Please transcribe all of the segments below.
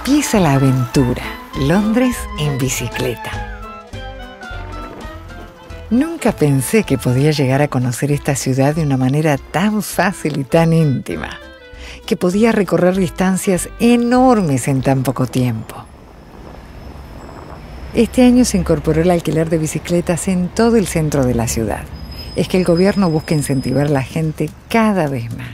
Empieza la aventura. Londres en bicicleta. Nunca pensé que podía llegar a conocer esta ciudad de una manera tan fácil y tan íntima, que podía recorrer distancias enormes en tan poco tiempo. Este año se incorporó el alquiler de bicicletas en todo el centro de la ciudad. Es que el gobierno busca incentivar a la gente cada vez más.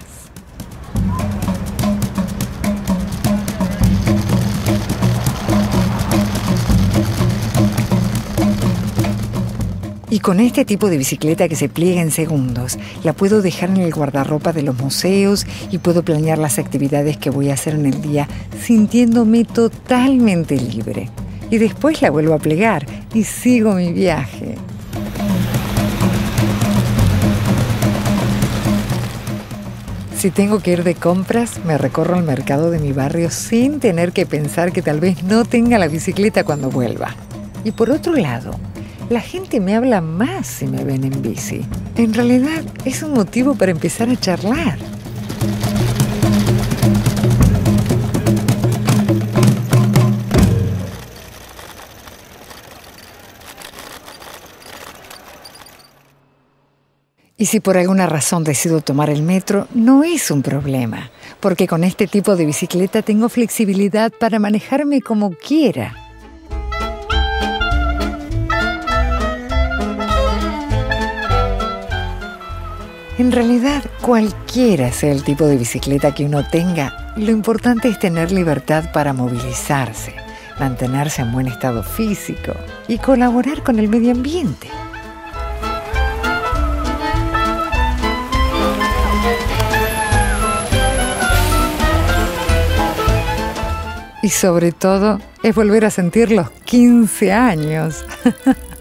Y con este tipo de bicicleta que se pliega en segundos, la puedo dejar en el guardarropa de los museos y puedo planear las actividades que voy a hacer en el día sintiéndome totalmente libre. Y después la vuelvo a plegar y sigo mi viaje. Si tengo que ir de compras, me recorro el mercado de mi barrio sin tener que pensar que tal vez no tenga la bicicleta cuando vuelva. Y por otro lado, la gente me habla más si me ven en bici. En realidad, es un motivo para empezar a charlar. Y si por alguna razón decido tomar el metro, no es un problema, porque con este tipo de bicicleta tengo flexibilidad para manejarme como quiera. En realidad, cualquiera sea el tipo de bicicleta que uno tenga, lo importante es tener libertad para movilizarse, mantenerse en buen estado físico y colaborar con el medio ambiente. Y sobre todo, es volver a sentir los 15 años.